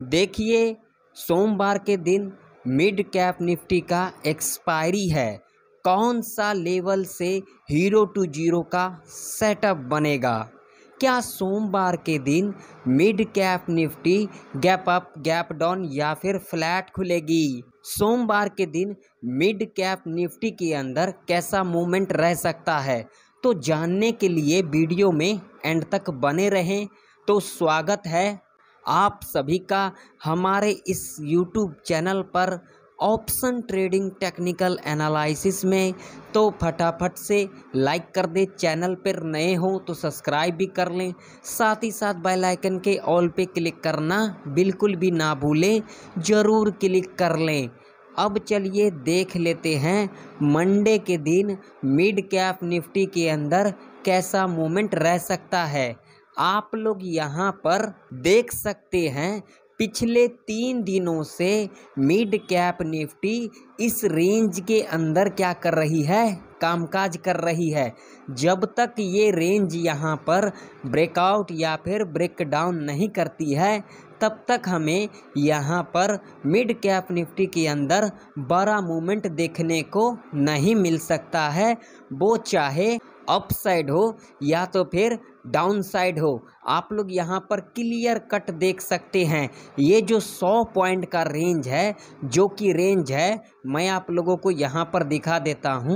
देखिए, सोमवार के दिन मिड कैप निफ्टी का एक्सपायरी है। कौन सा लेवल से हीरो टू जीरो का सेटअप बनेगा? क्या सोमवार के दिन mid cap Nifty gap up, gap down या फिर फ्लैट खुलेगी? सोमवार के दिन मिड कैप निफ्टी के अंदर कैसा मूवमेंट रह सकता है? तो जानने के लिए वीडियो में एंड तक बने रहें। तो स्वागत है आप सभी का हमारे इस YouTube चैनल पर ऑप्शन ट्रेडिंग टेक्निकल एनालिसिस में। तो फटाफट से लाइक कर दे, चैनल पर नए हो तो सब्सक्राइब भी कर लें, साथ ही साथ बेल आइकन के ऑल पे क्लिक करना बिल्कुल भी ना भूलें, ज़रूर क्लिक कर लें। अब चलिए देख लेते हैं मंडे के दिन मिड कैप निफ्टी के अंदर कैसा मूवमेंट रह सकता है। आप लोग यहाँ पर देख सकते हैं पिछले 3 दिनों से मिड कैप निफ्टी इस रेंज के अंदर क्या कर रही है? कामकाज कर रही है। जब तक ये रेंज यहाँ पर ब्रेकआउट या फिर ब्रेकडाउन नहीं करती है, तब तक हमें यहाँ पर मिड कैप निफ्टी के अंदर बड़ा मूवमेंट देखने को नहीं मिल सकता है। वो चाहे अप साइड हो या तो फिर डाउन साइड हो। आप लोग यहाँ पर क्लियर कट देख सकते हैं। ये जो 100 पॉइंट का रेंज है, जो कि रेंज है, मैं आप लोगों को यहाँ पर दिखा देता हूँ।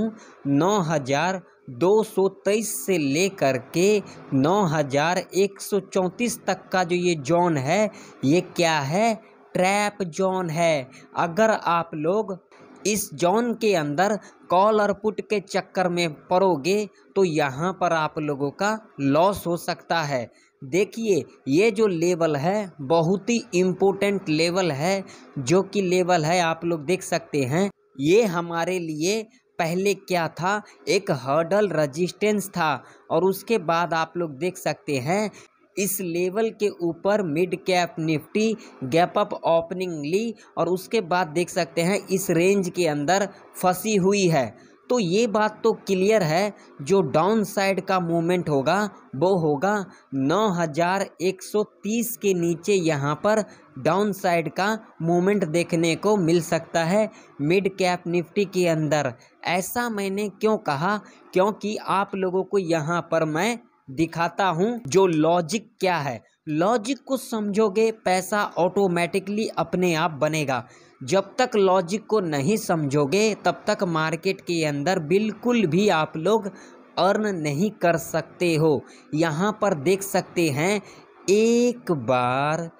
9223 से लेकर के 9134 तक का जो ये जोन है, ये क्या है? ट्रैप जोन है। अगर आप लोग इस जोन के अंदर कॉल और पुट के चक्कर में पड़ोगे तो यहाँ पर आप लोगों का लॉस हो सकता है। देखिए, ये जो लेवल है बहुत ही इम्पोर्टेंट लेवल है, जो कि लेवल है आप लोग देख सकते हैं। ये हमारे लिए पहले क्या था? एक हर्डल रेजिस्टेंस था, और उसके बाद आप लोग देख सकते हैं इस लेवल के ऊपर mid cap Nifty gap up opening ली, और उसके बाद देख सकते हैं इस रेंज के अंदर फंसी हुई है। तो ये बात तो क्लियर है, जो डाउन साइड का मूवमेंट होगा वो होगा 9130 के नीचे। यहाँ पर डाउन साइड का मूवमेंट देखने को मिल सकता है मिड कैप निफ्टी के अंदर। ऐसा मैंने क्यों कहा? क्योंकि आप लोगों को यहाँ पर मैं दिखाता हूँ जो लॉजिक क्या है। लॉजिक को समझोगे, पैसा ऑटोमेटिकली अपने आप बनेगा। जब तक लॉजिक को नहीं समझोगे, तब तक मार्केट के अंदर बिल्कुल भी आप लोग अर्न नहीं कर सकते हो। यहाँ पर देख सकते हैं 1 बार,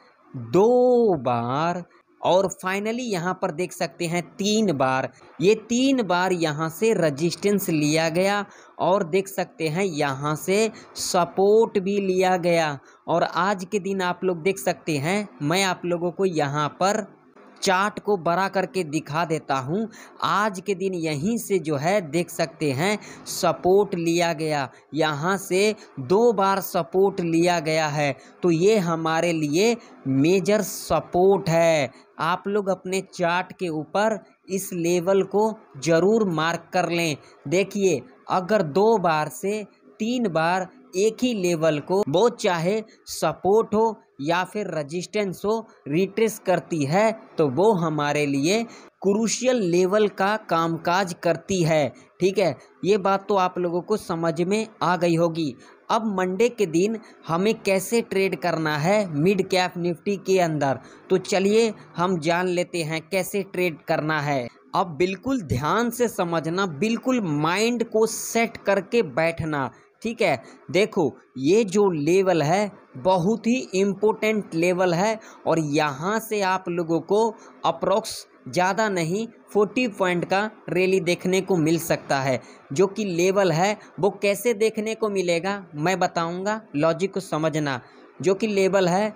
2 बार, और फाइनली यहाँ पर देख सकते हैं 3 बार। ये 3 बार यहाँ से रेजिस्टेंस लिया गया, और देख सकते हैं यहाँ से सपोर्ट भी लिया गया। और आज के दिन आप लोग देख सकते हैं, मैं आप लोगों को यहाँ पर चार्ट को बड़ा करके दिखा देता हूँ। आज के दिन यहीं से जो है देख सकते हैं सपोर्ट लिया गया, यहाँ से 2 बार सपोर्ट लिया गया है। तो ये हमारे लिए मेजर सपोर्ट है। आप लोग अपने चार्ट के ऊपर इस लेवल को ज़रूर मार्क कर लें। देखिए, अगर 2 बार से 3 बार एक ही लेवल को, वो चाहे सपोर्ट हो या फिर रेजिस्टेंस हो, रिट्रेस करती है, तो वो हमारे लिए क्रूशियल लेवल का कामकाज करती है। ठीक है, ये बात तो आप लोगों को समझ में आ गई होगी। अब मंडे के दिन हमें कैसे ट्रेड करना है मिड कैप निफ्टी के अंदर, तो चलिए हम जान लेते हैं कैसे ट्रेड करना है। अब बिल्कुल ध्यान से समझना, बिल्कुल माइंड को सेट करके बैठना। ठीक है, देखो ये जो लेवल है बहुत ही इम्पोर्टेंट लेवल है, और यहाँ से आप लोगों को अप्रोक्स ज़्यादा नहीं 40 पॉइंट का रैली देखने को मिल सकता है। जो कि लेवल है वो कैसे देखने को मिलेगा मैं बताऊंगा, लॉजिक को समझना। जो कि लेवल है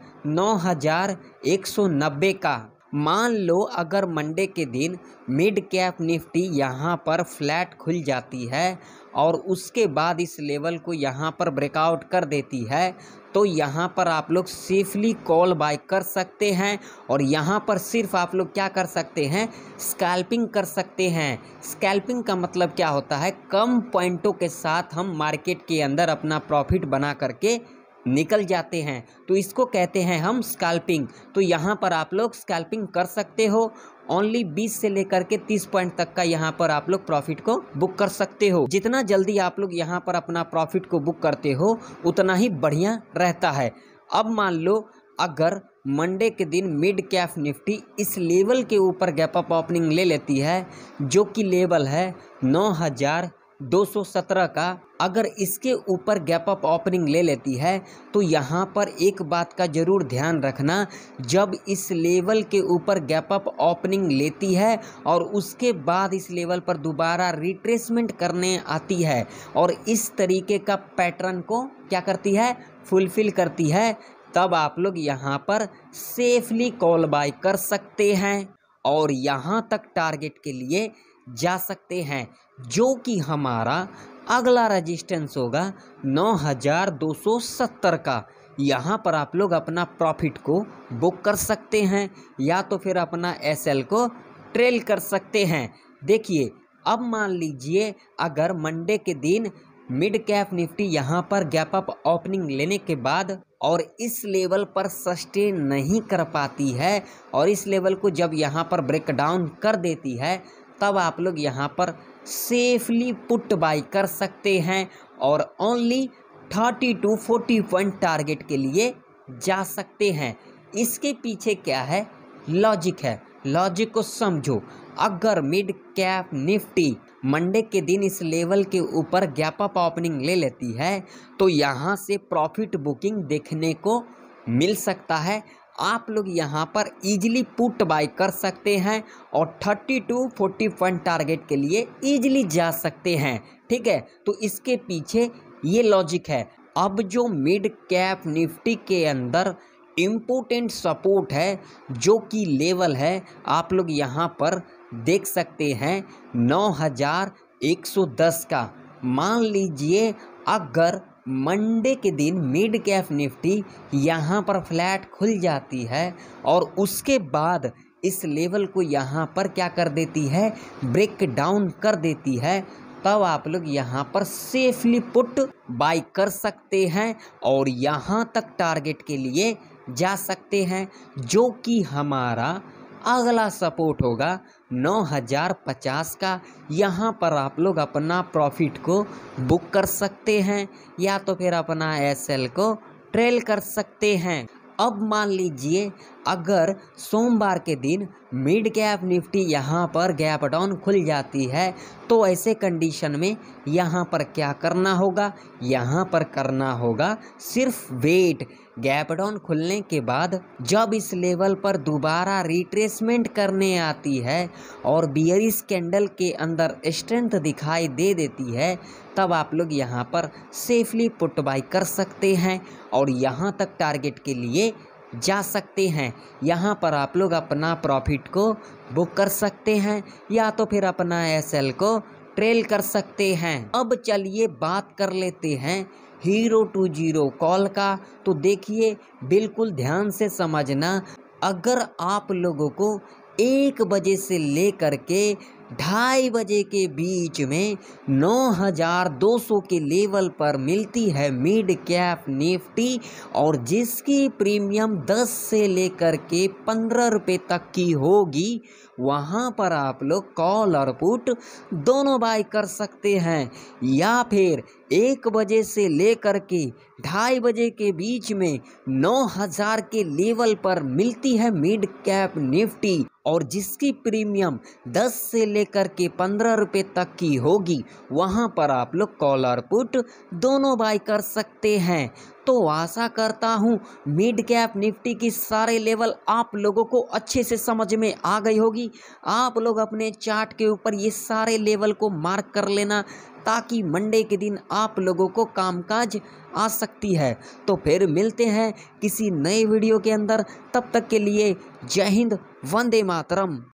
9190 का। मान लो अगर मंडे के दिन मिड कैप निफ्टी यहाँ पर फ्लैट खुल जाती है, और उसके बाद इस लेवल को यहाँ पर ब्रेकआउट कर देती है, तो यहाँ पर आप लोग सेफली कॉल बाय कर सकते हैं। और यहाँ पर सिर्फ आप लोग क्या कर सकते हैं? स्कैल्पिंग कर सकते हैं। स्कैल्पिंग का मतलब क्या होता है? कम पॉइंटों के साथ हम मार्केट के अंदर अपना प्रॉफिट बना करके निकल जाते हैं, तो इसको कहते हैं हम स्कैल्पिंग। तो यहाँ पर आप लोग स्कैल्पिंग कर सकते हो। ओनली 20 से लेकर के 30 पॉइंट तक का यहाँ पर आप लोग प्रॉफिट को बुक कर सकते हो। जितना जल्दी आप लोग यहाँ पर अपना प्रॉफिट को बुक करते हो उतना ही बढ़िया रहता है। अब मान लो अगर मंडे के दिन मिड कैप निफ्टी इस लेवल के ऊपर गैप अप ओपनिंग ले लेती है, जो कि लेवल है 9217 का, अगर इसके ऊपर गैप अप ओपनिंग ले लेती है तो यहाँ पर एक बात का ज़रूर ध्यान रखना, जब इस लेवल के ऊपर गैप अप ओपनिंग लेती है और उसके बाद इस लेवल पर दोबारा रिट्रेसमेंट करने आती है और इस तरीके का पैटर्न को क्या करती है, फुलफिल करती है, तब आप लोग यहाँ पर सेफली कॉल बाय कर सकते हैं और यहाँ तक टारगेट के लिए जा सकते हैं, जो कि हमारा अगला रेजिस्टेंस होगा 9270 का। यहाँ पर आप लोग अपना प्रॉफिट को बुक कर सकते हैं या तो फिर अपना एसएल को ट्रेल कर सकते हैं। देखिए अब मान लीजिए अगर मंडे के दिन मिड कैप निफ्टी यहाँ पर गैप अप ओपनिंग लेने के बाद और इस लेवल पर सस्टेन नहीं कर पाती है और इस लेवल को जब यहाँ पर ब्रेक डाउन कर देती है, तब आप लोग यहाँ पर सेफली पुट बाय कर सकते हैं और ओनली 30 to 40 पॉइंट टारगेट के लिए जा सकते हैं। इसके पीछे क्या है, लॉजिक है, लॉजिक को समझो। अगर मिड कैप निफ्टी मंडे के दिन इस लेवल के ऊपर गैप अप ओपनिंग ले लेती है तो यहाँ से प्रॉफिट बुकिंग देखने को मिल सकता है। आप लोग यहाँ पर इजीली पुट बाय कर सकते हैं और 30 to 40 पॉइंट टारगेट के लिए इजीली जा सकते हैं। ठीक है, तो इसके पीछे ये लॉजिक है। अब जो मिड कैप निफ्टी के अंदर इम्पोर्टेंट सपोर्ट है, जो कि लेवल है, आप लोग यहाँ पर देख सकते हैं 9110 का। मान लीजिए अगर मंडे के दिन मिड कैप निफ्टी यहाँ पर फ्लैट खुल जाती है और उसके बाद इस लेवल को यहाँ पर क्या कर देती है, ब्रेक डाउन कर देती है, तब आप लोग यहाँ पर सेफली पुट बाय कर सकते हैं और यहाँ तक टारगेट के लिए जा सकते हैं, जो कि हमारा अगला सपोर्ट होगा 9050 का। यहाँ पर आप लोग अपना प्रॉफिट को बुक कर सकते हैं या तो फिर अपना एसएल को ट्रेल कर सकते हैं। अब मान लीजिए अगर सोमवार के दिन मिड कैप निफ्टी यहाँ पर गैप डाउन खुल जाती है, तो ऐसे कंडीशन में यहाँ पर क्या करना होगा, यहाँ पर करना होगा सिर्फ वेट। गैप डाउन खुलने के बाद जब इस लेवल पर दोबारा रिट्रेसमेंट करने आती है और बियरिश कैंडल के अंदर स्ट्रेंथ दिखाई दे देती है, तब आप लोग यहाँ पर सेफली पुट बाय कर सकते हैं और यहाँ तक टारगेट के लिए जा सकते हैं। यहाँ पर आप लोग अपना प्रॉफिट को बुक कर सकते हैं या तो फिर अपना एसएल को ट्रेल कर सकते हैं। अब चलिए बात कर लेते हैं हीरो 20 कॉल का। तो देखिए बिल्कुल ध्यान से समझना, अगर आप लोगों को 1 बजे से लेकर के 2:30 बजे के बीच में 9200 के लेवल पर मिलती है मिड कैप निफ्टी और जिसकी प्रीमियम 10 से लेकर के 15 रुपये तक की होगी, वहाँ पर आप लोग कॉल और पुट दोनों बाय कर सकते हैं। या फिर 1 बजे से लेकर के 2:30 बजे के बीच में 9000 के लेवल पर मिलती है मिड कैप निफ्टी और जिसकी प्रीमियम 10 से लेकर के 15 रुपये तक की होगी, वहाँ पर आप लोग कॉल और पुट दोनों बाय कर सकते हैं। तो आशा करता हूँ मिड कैप निफ्टी की सारे लेवल आप लोगों को अच्छे से समझ में आ गई होगी। आप लोग अपने चार्ट के ऊपर ये सारे लेवल को मार्क कर लेना, ताकि मंडे के दिन आप लोगों को कामकाज आ सकती है। तो फिर मिलते हैं किसी नए वीडियो के अंदर, तब तक के लिए जय हिंद, वंदे मातरम।